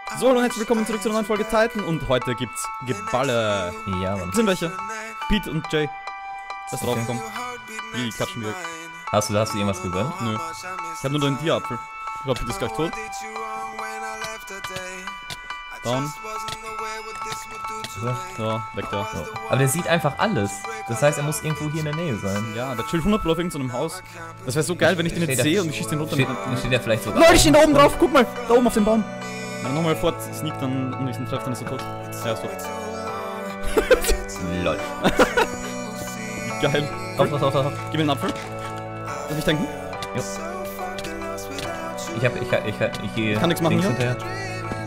So, und herzlich willkommen zurück zu einer neuen Folge Titan und heute gibt's Geballe. Ja, Mann. Sind welche? Pete und Jay. Das Okay. draufgekommen. Die klatschen wir. Hast du irgendwas gegönnt? Nö. Ich hab nur den Tierapfel. Ich glaube, Pete ist gleich tot. Down. Ja, weg da. So. Aber der sieht einfach alles. Das heißt, er muss irgendwo hier in der Nähe sein. Ja, der chillt 100% auf irgendeinem Haus. Das wäre so geil, wenn ich den jetzt sehe und ich schieße den runter. Steht der vielleicht sogar. Leute, ich stehe da oben drauf. Guck mal, da oben auf dem Baum. Wenn er nochmal fort sneakt dann und ich den treffe, dann ist er tot. Ja, ist tot. Lol. Wie geil. Auf. Gib mir einen Apfel. Darf ich denken? Jo. Ich gehe. Kann nix machen links hier. hinterher.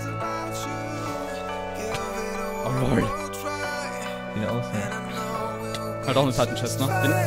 Oh lol. Wieder aus, ja. Halt auch eine Titan Chest, ne?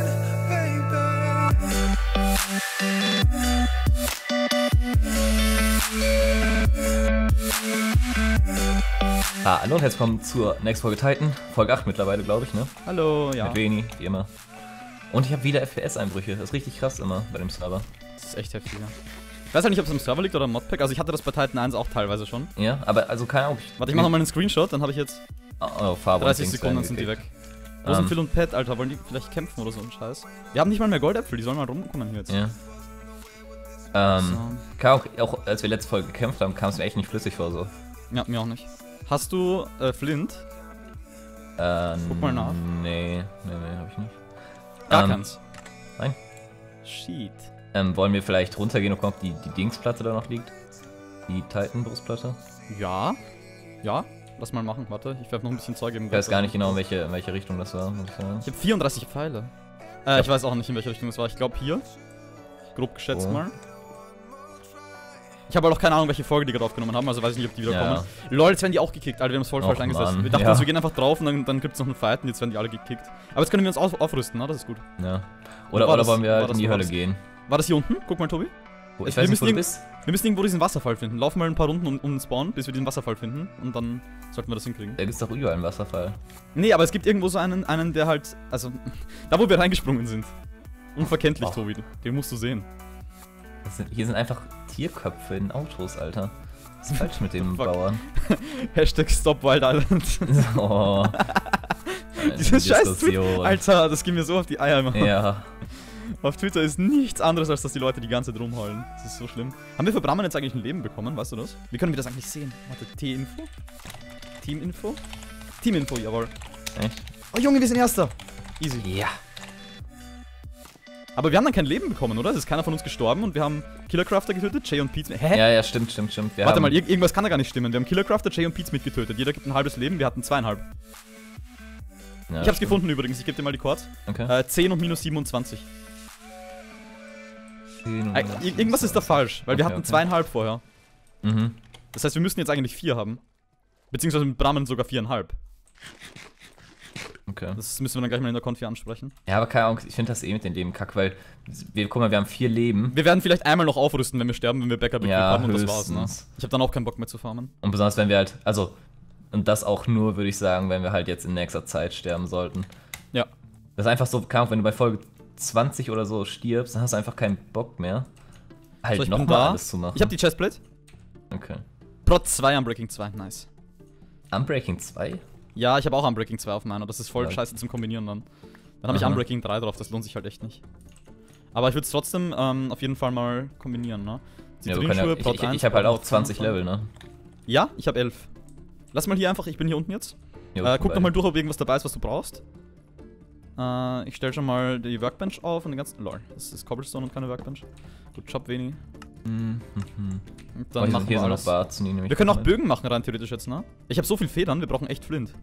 Hallo und herzlich willkommen zur nächsten Folge Titan. Folge 8 mittlerweile, glaube ich, ne? Hallo, ja. Mit Veni, wie immer. Und ich habe wieder FPS-Einbrüche. Das ist richtig krass immer bei dem Server. Das ist echt heftig, ja. Ich weiß halt nicht, ob es am Server liegt oder am Modpack. Also ich hatte das bei Titan 1 auch teilweise schon. Ja, aber also keine Ahnung. Warte, ich mach nochmal einen Screenshot, dann habe ich jetzt Farbe 30 Sekunden, dann sind die weg. Wo sind Phil und Pat, Alter? Wollen die vielleicht kämpfen oder so ein Scheiß? Wir haben nicht mal mehr Goldäpfel, die sollen mal rumkommen hier jetzt. Ja. So. Keine Ahnung, auch als wir letzte Folge gekämpft haben, kam es mir echt nicht flüssig vor so. Ja, mir auch nicht. Hast du Flint? Guck mal nach. Nee, hab ich nicht. Gar keins. Nein. Shit. Wollen wir vielleicht runtergehen und gucken, ob die Dingsplatte da noch liegt? Die Titan-Brustplatte? Ja. Ja. Lass mal machen, warte. Ich werfe noch ein bisschen Zeug im Ich weiß gar nicht genau, in welche Richtung das war, muss ich sagen. Ich habe 34 Pfeile. Ich weiß auch nicht, in welche Richtung das war. Ich glaube hier. Grob geschätzt mal. Ich habe halt auch keine Ahnung, welche Folge die gerade aufgenommen haben, also weiß ich nicht, ob die wieder kommen. Lol, jetzt werden die auch gekickt, Alter, wir haben es voll falsch eingesetzt. Mann. Wir dachten, wir gehen einfach drauf und dann gibt es noch einen Fight und jetzt werden die alle gekickt. Aber jetzt können wir uns aufrüsten, ne? Das ist gut. Ja. Oder wollen wir halt in die Hölle gehen? War das hier unten? Guck mal, Tobi. Ich weiß nicht, wo du bist. Wir müssen irgendwo diesen Wasserfall finden. Laufen mal ein paar Runden um den Spawn, bis wir diesen Wasserfall finden und dann sollten wir das hinkriegen. Da gibt's doch überall einen Wasserfall. Nee, aber es gibt irgendwo so einen, der halt, also, da wo wir reingesprungen sind. Unverkenntlich, Tobi. Den musst du sehen. Hier sind einfach Tierköpfe in Autos, Alter. Was ist falsch mit dem Bauern? Hashtag Stop Wild Island. Oh. Dieses scheiß Tweet. Alter, das geht mir so auf die Eier immer. Ja. Auf Twitter ist nichts anderes, als dass die Leute die ganze Zeit rumheulen. Das ist so schlimm. Haben wir für Brammen jetzt eigentlich ein Leben bekommen? Weißt du das? Wie können wir das eigentlich sehen? Warte, T-Info? Team-Info? Team-Info, jawohl. Echt? Oh Junge, wir sind Erster. Easy. Ja. Aber wir haben dann kein Leben bekommen, oder? Es ist keiner von uns gestorben und wir haben Killercrafter getötet, Jay und Pete. Hä? Ja, stimmt. Warte mal, irgendwas kann da gar nicht stimmen. Wir haben Killercrafter, Jay und Pete mitgetötet. Jeder gibt ein halbes Leben, wir hatten 2,5. Ja, ich hab's gefunden übrigens, ich geb dir mal die Chords. Okay. 10 und minus 27. Irgendwas ist da falsch, weil wir hatten 2,5 vorher. Mhm. Das heißt, wir müssen jetzt eigentlich 4 haben. Beziehungsweise mit Brammen sogar 4,5. Okay. Das müssen wir dann gleich mal in der Konfi ansprechen. Ja, aber keine Ahnung, ich finde das mit den Leben kack, weil guck mal, wir haben 4 Leben. Wir werden vielleicht einmal noch aufrüsten, wenn wir sterben, wenn wir Backup haben und das war's, ne? höchstens. Ich habe dann auch keinen Bock mehr zu farmen. Und besonders wenn wir halt, also, und das auch nur, würde ich sagen, wenn wir halt jetzt in nächster Zeit sterben sollten. Ja. Das ist einfach so, keine Ahnung, wenn du bei Folge 20 oder so stirbst, dann hast du einfach keinen Bock mehr, halt nochmal alles zu machen. Ich habe die Chestplate. Okay. Prot 2 Unbreaking 2, nice. Unbreaking 2? Ja, ich habe auch Unbreaking 2 auf meiner, das ist voll scheiße zum Kombinieren dann. Dann habe ich Unbreaking 3 drauf, das lohnt sich halt echt nicht. Aber ich würde es trotzdem auf jeden Fall mal kombinieren, ne? Ja, ich habe halt auch 20 Level, ne? Ja, ich habe 11. Lass mal hier einfach, ich bin hier unten jetzt. Jo, guck noch mal durch, ob irgendwas dabei ist, was du brauchst. Ich stelle schon mal die Workbench auf und den ganzen... Lol, das ist Cobblestone und keine Workbench. Gut Job, Veni. Und dann machen wir alles. Wir können auch Bögen machen rein theoretisch jetzt, ne? Ich habe so viel Federn, wir brauchen echt Flint.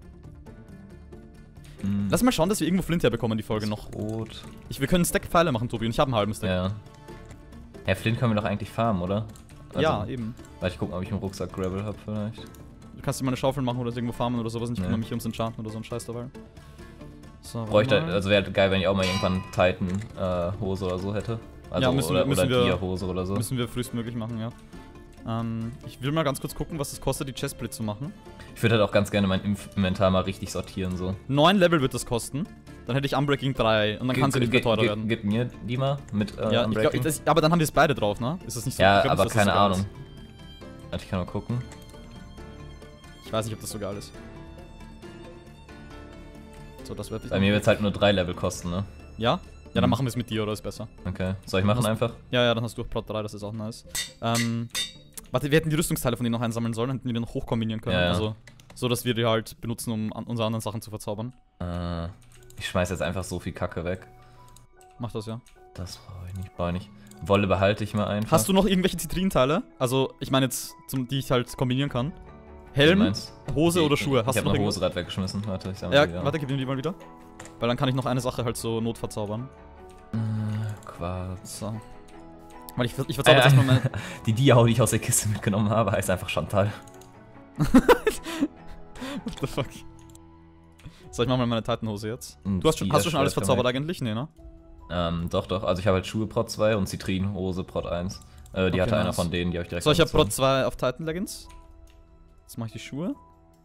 Lass mal schauen, dass wir irgendwo Flint herbekommen, die Folge noch. Rot. Wir können Stack-Pfeile machen, Tobi, und ich habe einen halben Stack. Ja. Ja, Flint können wir doch eigentlich farmen, oder? Also, ja, eben. Warte, ich gucke, ob ich im Rucksack Gravel habe vielleicht. Du kannst dir mal eine Schaufel machen oder irgendwo farmen oder sowas und ich kümmere mich ums Enchanten oder so ein Scheiß dabei. So, bräuchte, also wäre geil, wenn ich auch mal irgendwann Titan-Hose oder so hätte. Also, ja, müssen wir Dia-Hose oder so. Müssen wir frühestmöglich machen, ja. Ich will mal ganz kurz gucken, was es kostet, die Chestplate zu machen. Ich würde halt auch ganz gerne mein Inventar mal richtig sortieren, so. 9 Level wird das kosten. Dann hätte ich Unbreaking 3 und dann kann sie nicht mehr teurer werden. Gib mir die mal mit ja, Unbreaking. aber dann haben wir es beide drauf, ne? Ist das nicht so? Ja, aber keine Ahnung. Warte, ich kann mal gucken. Ich weiß nicht, ob das so geil ist. So, das wird bei mir wird es halt nur 3 Level kosten, ne? Ja? Ja, dann machen wir es mit dir, oder ist besser? Okay. Soll ich machen einfach? Ja, dann hast du Prot 3, das ist auch nice. Warte, wir hätten die Rüstungsteile von denen noch einsammeln sollen, hätten die dann noch hochkombinieren können. Ja. Also, so dass wir die halt benutzen, um unsere anderen Sachen zu verzaubern. Ich schmeiß jetzt einfach so viel Kacke weg. Mach das, ja. Das brauche ich nicht. Wolle behalte ich mal einfach. Hast du noch irgendwelche Zitrinenteile? Also, ich meine jetzt, die ich halt kombinieren kann. Helm, Hose oder Schuhe? Hast du noch eine Hose gerade weggeschmissen. Warte, ich sammle die. Warte, gib mir die mal wieder. Weil dann kann ich noch eine Sache halt so notverzaubern. Quarz. So. Weil ich verzauber jetzt erstmal mal. Die Dia-Hau, die ich aus der Kiste mitgenommen habe, heißt einfach Chantal. What the fuck? So, ich mach mal meine Titanhose jetzt. Hast du schon alles verzaubert eigentlich? Nee, ne? Doch. Also ich habe halt Schuhe Prot 2 und Zitrinenhose Prot 1. Die hatte einer von denen, die habe ich direkt. So, ich habe Prot 2 auf Titan Leggings. Jetzt mache ich die Schuhe.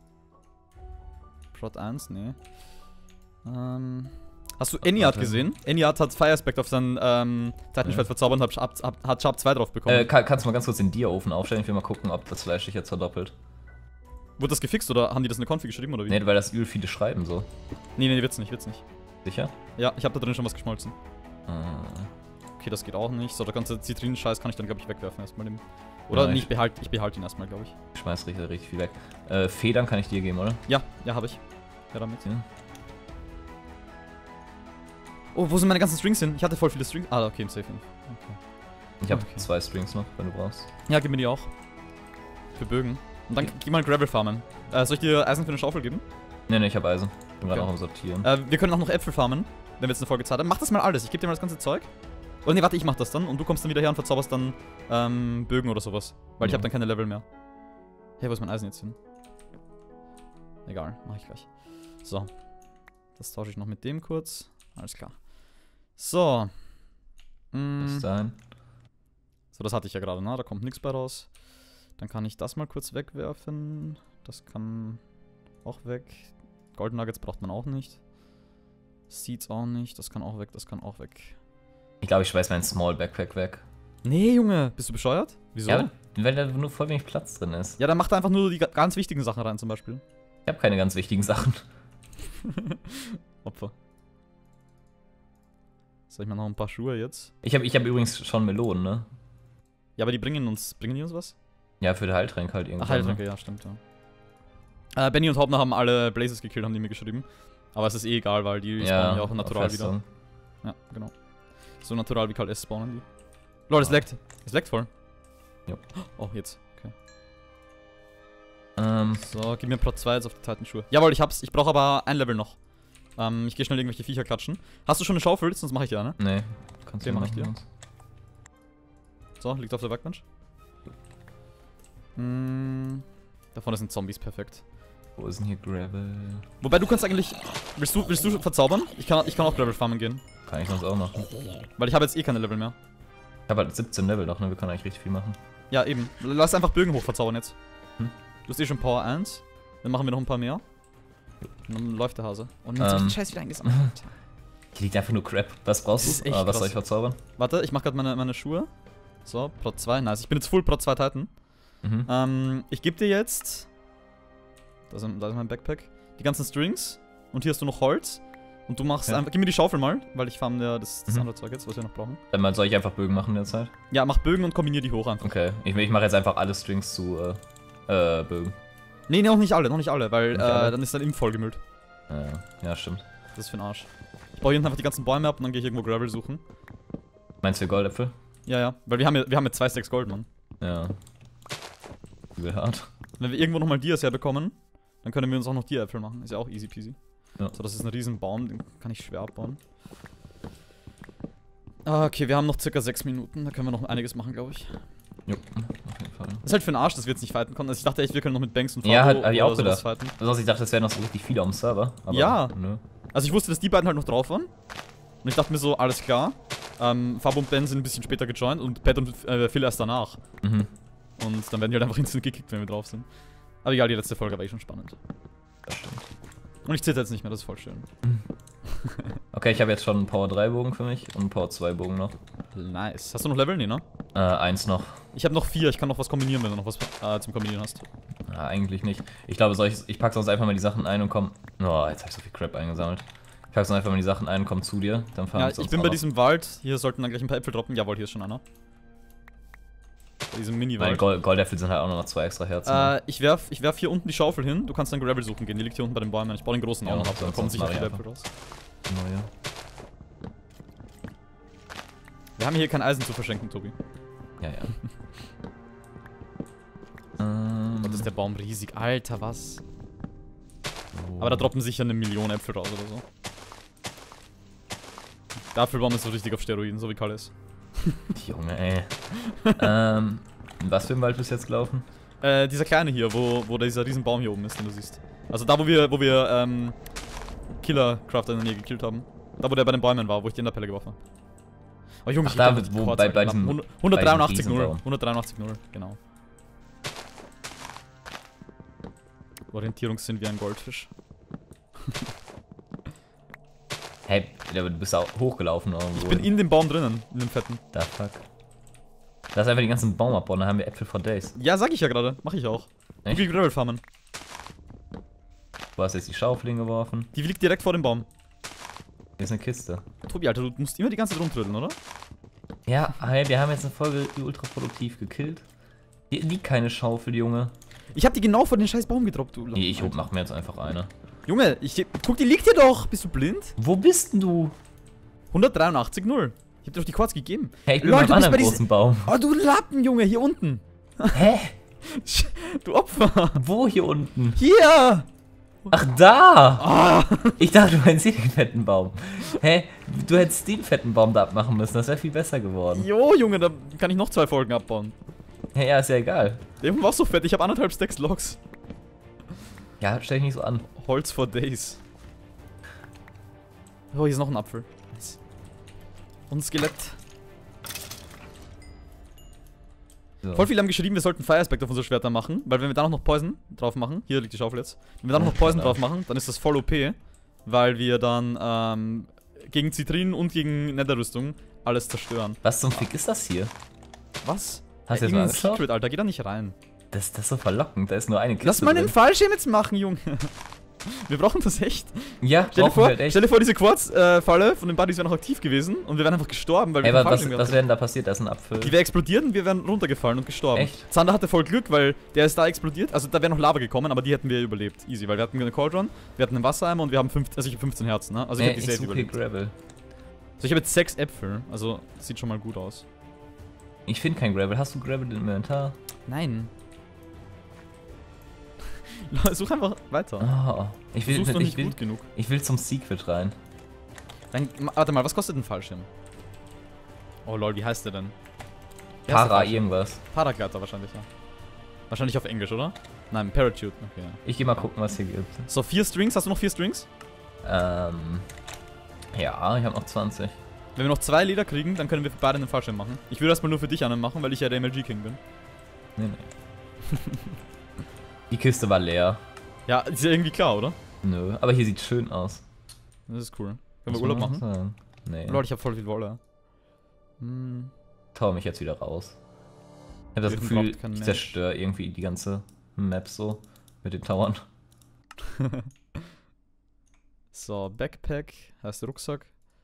Prot 1, nee. Hast du Eniard gesehen? Eniard hat Fire Aspect auf sein Titanschwert verzaubert und hat Sharp 2 drauf bekommen. Kannst du mal ganz kurz den Dia-Ofen aufstellen? Ich will mal gucken, ob das Fleisch sich jetzt verdoppelt. Wurde das gefixt oder haben die das in der Konfi geschrieben oder wie? Nee, weil das übel viele schreiben so. Nee, wird's nicht. Sicher? Ja, ich habe da drin schon was geschmolzen. Okay, das geht auch nicht. So, der ganze Zitrinenscheiß kann ich dann, glaube ich, wegwerfen erstmal. Oder ja, ich behalte ihn erstmal, glaube ich. Ich schmeiß richtig viel weg. Federn kann ich dir geben, oder? Ja, habe ich. Ja, damit. Ja. Oh, wo sind meine ganzen Strings hin? Ich hatte voll viele Strings. Ah, okay, im Safe. Okay. Ich habe 2 Strings noch, wenn du brauchst. Ja, gib mir die auch. Für Bögen. Und dann geh mal Gravel farmen. Soll ich dir Eisen für eine Schaufel geben? Nee, ich habe Eisen. Ich bin gerade auch am Sortieren. Wir können auch noch Äpfel farmen, wenn wir jetzt eine Folge Zeit haben. Mach das mal alles. Ich gebe dir mal das ganze Zeug. Oder nee, warte, ich mach das dann. Und du kommst dann wieder her und verzauberst dann Bögen oder sowas. Weil ich habe dann keine Level mehr. Hey, wo ist mein Eisen jetzt hin? Egal, mach ich gleich. So. Das tausche ich noch mit dem kurz. Alles klar. So. Bis dahin. So, das hatte ich ja gerade, ne? Da kommt nichts bei raus. Dann kann ich das mal kurz wegwerfen. Das kann auch weg. Golden Nuggets braucht man auch nicht. Seeds auch nicht. Das kann auch weg, das kann auch weg. Ich glaube, ich schmeiß meinen Small Backpack weg. Nee, Junge. Bist du bescheuert? Wieso? Ja, weil da nur voll wenig Platz drin ist. Ja, dann mach da einfach nur die ganz wichtigen Sachen rein, zum Beispiel. Ich habe keine ganz wichtigen Sachen. Opfer. Soll ich mal noch ein paar Schuhe jetzt? Ich hab übrigens schon Melonen, ne? Ja, aber die bringen die uns was? Ja, für die Heiltränke halt irgendwann. Ach, Heiltränke, ja, stimmt, ja. Benny und Hauptner haben alle Blazes gekillt, haben die mir geschrieben. Aber es ist eh egal, weil die spawnen ja auch natural wieder. Ja, genau. So natural wie KS spawnen die. Lol, es leckt. Es leckt voll. Ja. Oh, jetzt. Okay. So, gib mir Prot 2 jetzt auf die Titan-Schuhe. Jawohl, ich hab's. Ich brauche aber ein Level noch. Ich gehe schnell irgendwelche Viecher klatschen. Hast du schon eine Schaufel? Sonst mache ich dir, ne? Nee. Kannst du mach ich dir. So, liegt auf der Werkbench. Da vorne sind Zombies, perfekt. Wo ist denn hier Gravel? Wobei, du kannst eigentlich... Willst du verzaubern? Ich kann auch Gravel farmen gehen. Kann ich sonst auch machen. Weil ich habe jetzt eh keine Level mehr. Ich habe halt 17 Level noch, ne? Wir können eigentlich richtig viel machen. Ja, eben. Lass einfach Bögen hoch verzaubern jetzt. Du hast eh schon Power 1. Dann machen wir noch ein paar mehr. Und dann läuft der Hase. Und jetzt hab ich den Scheiß wieder eingesammelt. Hier liegt einfach nur Crap. Was brauchst du? Was soll ich verzaubern? Warte, ich mach gerade meine Schuhe. So, Prot 2. Nice. Ich bin jetzt full Prot 2 Titan. Ich gebe dir jetzt... Da ist mein Backpack. Die ganzen Strings. Und hier hast du noch Holz. Und du machst einfach... Gib mir die Schaufel mal, weil ich farm ja das andere Zeug jetzt, was wir noch brauchen. Dann soll ich einfach Bögen machen in der Zeit? Ja, mach Bögen und kombinier die hoch einfach. Okay. Ich mache jetzt einfach alle Strings zu Bögen. Nee, noch nicht alle, weil dann ist dann vollgemüllt. Ja, stimmt. Das ist für den Arsch. Ich baue hier einfach die ganzen Bäume ab und dann gehe ich irgendwo Gravel suchen. Meinst du Goldäpfel? Ja, weil wir haben ja 2 Stacks Gold, Mann. Ja. Übel hart. Wenn wir irgendwo nochmal Dias herbekommen, dann können wir uns auch noch Dia-Äpfel machen. Ist ja auch easy peasy. Ja. So, das ist ein riesen Baum, den kann ich schwer abbauen. Okay, wir haben noch circa 6 Minuten, da können wir noch einiges machen, glaube ich. Jo, auf jeden Fall. Das ist halt für den Arsch, dass wir jetzt nicht fighten konnten. Also ich dachte echt, wir können noch mit Banks und Fabo hab ich auch gedacht. Fighten. Also ich dachte, es wären noch so richtig viele am Server. Aber ja. Nö. Also ich wusste, dass die beiden halt noch drauf waren. Und ich dachte mir so, alles klar. Fabo und Ben sind ein bisschen später gejoint und Pat und Phil erst danach. Und dann werden die halt einfach instant gekickt, wenn wir drauf sind. Aber egal, die letzte Folge war eh schon spannend. Das stimmt. Und ich zitter jetzt nicht mehr, das ist voll schön. Okay, ich habe jetzt schon einen Power 3 Bogen für mich und einen Power 2 Bogen noch. Nice. Hast du noch Level? Nee, ne? Eins noch. Ich habe noch 4, ich kann noch was kombinieren, wenn du noch was zum Kombinieren hast. Eigentlich nicht. Ich glaube, ich pack sonst einfach mal die Sachen ein und komm. Oh, jetzt habe ich so viel Crap eingesammelt. Ich pack sonst einfach mal die Sachen ein und komm zu dir. Dann fahren wir ich bin bei diesem Wald. Hier sollten dann gleich ein paar Äpfel droppen. Jawohl, hier ist schon einer. Bei diesem Mini-Wald. Goldäpfel sind halt auch noch 2 extra Herzen. Ich werf hier unten die Schaufel hin. Du kannst dann Gravel suchen gehen. Die liegt hier unten bei den Bäumen. Ich baue den großen auch noch ab. Dann kommen sicher viele Äpfel raus. Neue. Wir haben hier kein Eisen zu verschenken, Tobi. Ja. Und ist der Baum riesig. Alter, was? Oh. Aber da droppen sicher 1 Million Äpfel raus oder so. Der Apfelbaum ist so richtig auf Steroiden, so wie Kalle ist. Junge, ey. Was für ein Wald bist du jetzt gelaufen? Dieser kleine hier, wo dieser riesen Baum hier oben ist, den du siehst. Also da, wo wir Killer-Crafter in der Nähe gekillt haben. Da, wo der bei den Bäumen war, wo ich den in der Pelle geworfen habe. Oh Junge, ach, da, wo bei diesem 183,0. 183,0, genau. Orientierungssinn wie ein Goldfisch. Hey, du bist auch hochgelaufen irgendwo. Ich bin in dem Baum drinnen, in dem fetten. Da fuck. Lass einfach den ganzen Baum abbauen, dann haben wir Äpfel for days. Ja, sag ich ja gerade. Mach ich auch. Echt? Wie Gravel farmen. Du hast jetzt die Schaufel hingeworfen. Die liegt direkt vor dem Baum. Hier ist eine Kiste. Tobi, Alter, du musst immer die ganze Zeit rumtrödeln, oder? Ja, hey, wir haben jetzt eine Folge ultra produktiv gekillt. Hier liegt keine Schaufel, Junge. Ich hab die genau vor den scheiß Baum gedroppt, du. Nee, mach mir jetzt einfach eine. Junge, guck, die liegt hier doch. Bist du blind? Wo bist denn du? 183,0. Ich hab dir doch die Quarz gegeben. Hey, ich bin beim anderen großen Baum. Oh, du Lappen, Junge, hier unten. Hä? Du Opfer. Wo hier unten? Hier. Ach, da! Oh. Ich dachte, du meinst hier den fetten Baum. Hä? Du hättest den fetten Baum da abmachen müssen, das wäre viel besser geworden. Jo, Junge, da kann ich noch 2 Folgen abbauen. Ja, ist ja egal. Der war so fett, ich habe 1,5 Stacks Logs. Ja, stell dich nicht so an. Holz for days. Oh, hier ist noch ein Apfel. Nice. Und ein Skelett. So. Voll viele haben geschrieben, wir sollten Fire Aspect auf unsere Schwerter machen, weil wenn wir da noch Poison drauf machen, hier liegt die Schaufel jetzt, wenn wir da noch Poison drauf machen, dann ist das voll OP, weil wir dann gegen Zitrinen und gegen Netherrüstung alles zerstören. Was zum Fick ist das hier? Was? Hast du jetzt mal angeschaut? Secret, Alter, geh da nicht rein. Das ist so verlockend, da ist nur eine Kiste. Lass mal den Fallschirm jetzt machen, Junge. Wir brauchen das echt. Ja, stell dir vor, diese Quarz-Falle von den Buddies wäre noch aktiv gewesen und wir wären einfach gestorben, weil wir keinen Fallschirm was wäre denn da passiert? Da ist ein Apfel. Die wäre explodiert und wir wären runtergefallen und gestorben. Echt? Zander hatte voll Glück, weil der ist da explodiert. Also da wäre noch Lava gekommen, aber die hätten wir überlebt. Easy, weil wir hatten eine Cauldron, wir hatten einen Wassereimer und wir haben ich hab 15 Herzen, ne? Also ich hätte die safe überlebt. Gravel. So, ich habe jetzt 6 Äpfel, also das sieht schon mal gut aus. Ich finde kein Gravel. Hast du Gravel im Inventar? Nein. Such einfach weiter. Oh, ich will zum Secret rein. Dann, warte mal, was kostet ein Fallschirm? Oh lol, wie heißt der denn? Para irgendwas. Paragleiter wahrscheinlich, ja. Wahrscheinlich auf Englisch, oder? Nein, Parachute. Okay. Ich geh mal gucken, was hier gibt. So, 4 Strings. Hast du noch 4 Strings? Ja, ich habe noch 20. Wenn wir noch 2 Leder kriegen, dann können wir beide einen Fallschirm machen. Ich würde erstmal nur für dich einen machen, weil ich ja der MLG King bin. Nee. Die Kiste war leer. Ja, ist ja irgendwie klar, oder? Nö, aber hier sieht schön aus. Das ist cool. Können wir Urlaub machen? Sagen? Nee. Leute, ich hab voll viel Wolle. Trau mich jetzt wieder raus. Ich hab das Gefühl, ich zerstöre irgendwie die ganze Map so mit den Towern. So, Backpack heißt Rucksack.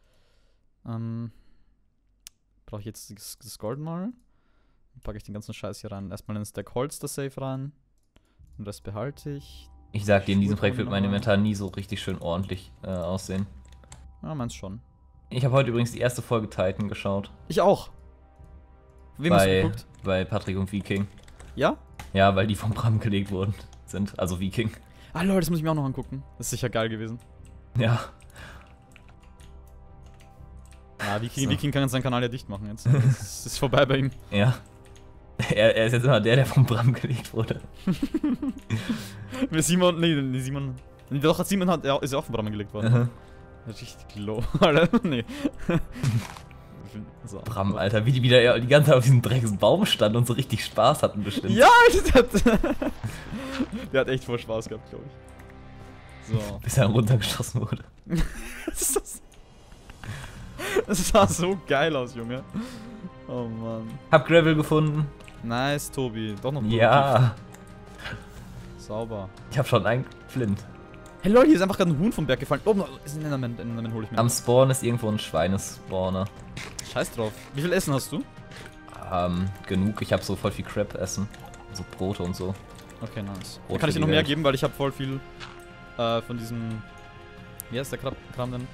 Brauche ich jetzt das Gold mal. Dann packe ich den ganzen Scheiß hier rein. Erstmal einen Stack Holz da safe rein. Und das behalte ich. Ich sag dir, in diesem Projekt wird mein Inventar nie so richtig schön ordentlich aussehen. Ja, meinst schon. Ich habe heute übrigens die erste Folge Titan geschaut. Ich auch. Wem hast du geguckt? Bei Patrick und Viking. Ja? Ja, weil die vom Bram gelegt worden sind. Also Viking. Ah Leute, das muss ich mir auch noch angucken. Das ist sicher geil gewesen. Ja. Ja, Viking kann jetzt seinen Kanal ja dicht machen jetzt. Das ist vorbei bei ihm. Ja. Er ist jetzt immer der vom Bram gelegt wurde. Simon. Doch, Simon ist ja auch vom Bram gelegt worden. Richtig low. Nee. So. Bram, Alter, wie die wieder die ganze Zeit auf diesem Drecksbaum standen und so richtig Spaß hatten bestimmt. Ja, der hat echt voll Spaß gehabt, glaube ich. So. Bis er runtergeschossen wurde. Das sah so geil aus, Junge. Oh Mann. Hab Gravel gefunden. Nice, Tobi. Doch noch Ja. Sauber. Ich hab schon einen Flint. Hey Leute, hier ist einfach gerade ein Huhn vom Berg gefallen. Oben ist ein Enderman. Enderman hole ich mir. Am Spawn ist irgendwo ein Schweinespawner. Scheiß drauf. Wie viel Essen hast du? Genug. Ich hab so voll viel Crap-Essen. So Brote und so. Okay, nice. Brot Kann ich für dir noch die mehr Welt. geben, weil ich habe voll viel von diesem... Wie heißt der Kram denn?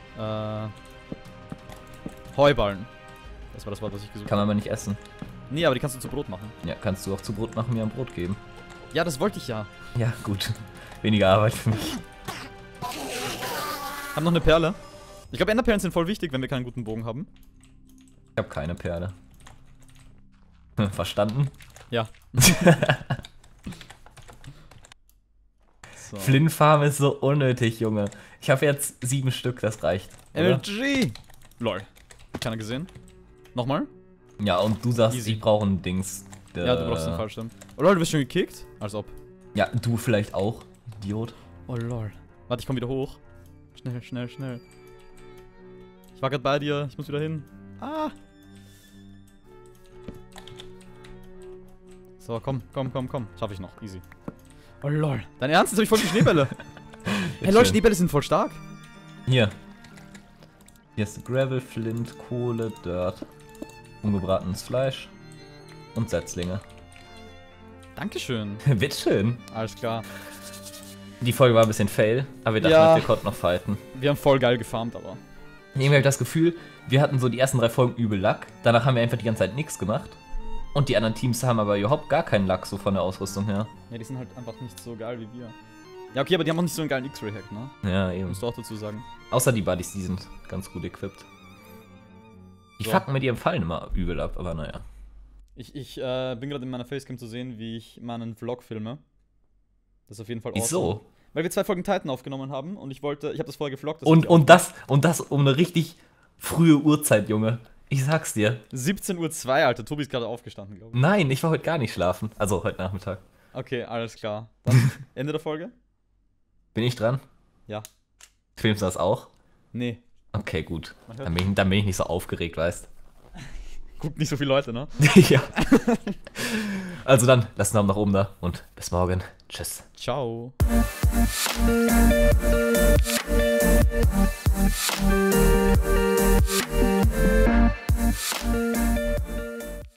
Heuballen. Das war das Wort, was ich gesucht habe. Kann man aber nicht essen. Nee, aber die kannst du zu Brot machen. Ja, kannst du auch zu Brot machen, mir ein Brot geben. Ja, das wollte ich ja. Ja, gut. Weniger Arbeit für mich. Hab noch eine Perle. Ich glaube, Enderperlen sind voll wichtig, wenn wir keinen guten Bogen haben. Ich hab keine Perle. Verstanden? Ja. So. Flint-Farm ist so unnötig, Junge. Ich habe jetzt 7 Stück, das reicht. Oder? MLG! Lol. Keiner gesehen? Nochmal? Ja, und du sagst, Easy. ich brauche ein Dings. Ja, du brauchst den Fallschirm. Oh lol, du bist schon gekickt? Als ob. Ja, du vielleicht auch, Idiot. Oh lol. Warte, ich komm wieder hoch. Schnell, schnell, schnell. Ich war gerade bei dir, ich muss wieder hin. Ah! So, komm. Schaff ich noch, easy. Oh lol. Dein Ernst? Jetzt hab ich voll die Schneebälle. Hey lol, Schneebälle sind voll stark. Hier. Hier ist Gravel, Flint, Kohle, Dirt, ungebratenes Fleisch und Setzlinge. Dankeschön. Bitteschön. Alles klar. Die Folge war ein bisschen fail, aber wir dachten, Ja. wir konnten noch fighten. Wir haben voll geil gefarmt, aber. Irgendwie habe ich das Gefühl, wir hatten so die ersten 3 Folgen übel Lack. Danach haben wir einfach die ganze Zeit nichts gemacht. Und die anderen Teams haben aber überhaupt gar keinen Lack so von der Ausrüstung her. Ja, die sind halt einfach nicht so geil wie wir. Ja, okay, aber die haben auch nicht so einen geilen X-Ray-Hack, ne? Ja, eben. Musst du auch dazu sagen. Außer die Buddies, die sind ganz gut equipped. Die So. fucken mit ihrem Fallen immer übel ab, aber naja. Ich bin gerade in meiner Facecam zu sehen, wie ich meinen Vlog filme. Das ist auf jeden Fall awesome. Wieso? Weil wir 2 Folgen Titan aufgenommen haben und ich habe das vorher gefloggt. das Und wollte das um eine richtig frühe Uhrzeit, Junge. Ich sag's dir. ich auch. 17:02 Uhr, Alter. Tobi ist gerade aufgestanden, glaube ich. Nein, ich war heute gar nicht schlafen. Also heute Nachmittag. Okay, alles klar. Dann Ende der Folge? Bin ich dran? Ja. Filmst du das auch? Nee. Okay, gut. Man hört- Dann bin ich nicht so aufgeregt, weißt Guckt nicht so viele Leute, ne? du? Ja. Also dann, lasst einen Daumen nach oben da und bis morgen. Tschüss. Ciao.